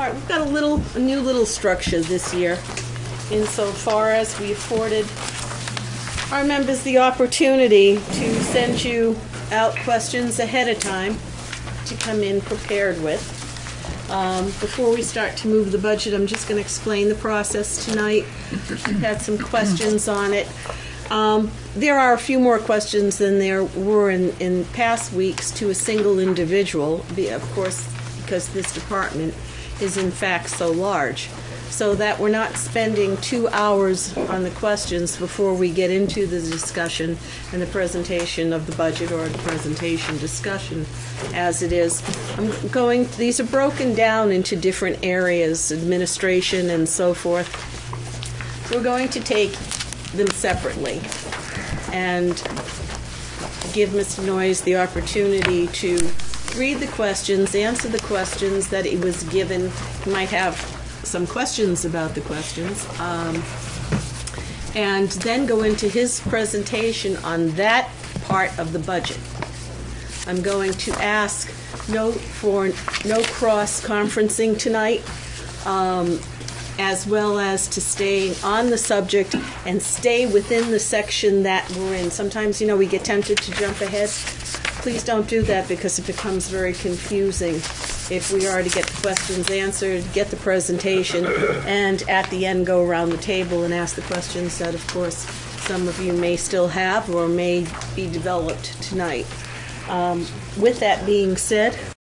start. We've got a new little structure this year, insofar as we afforded our members the opportunity to send you out questions ahead of time to come in prepared with. Before we start to move the budget, I'm just going to explain the process tonight. We've had some questions on it. There are a few more questions than there were in past weeks to a single individual, of course, because this department is in fact so large, so that we're not spending 2 hours on the questions before we get into the discussion and the presentation of the budget, or the presentation discussion as it is. These are broken down into different areas, administration and so forth. So we're going to take them separately and give Mr. Noyes the opportunity to read the questions, answer the questions that he was given. He might have some questions about the questions, and then go into his presentation on that part of the budget. I'm going to ask for no cross-conferencing tonight, as well as to stay on the subject and stay within the section that we're in. Sometimes, we get tempted to jump ahead. Please don't do that, because it becomes very confusing if we are to get the questions answered, get the presentation, and at the end go around the table and ask the questions that, of course, some of you may still have or may be developed tonight. With that being said,